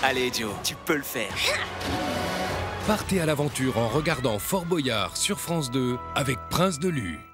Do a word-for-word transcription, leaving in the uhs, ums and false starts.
Allez, Joe, tu peux le faire. Partez à l'aventure en regardant Fort Boyard sur France deux avec Prince de Lu.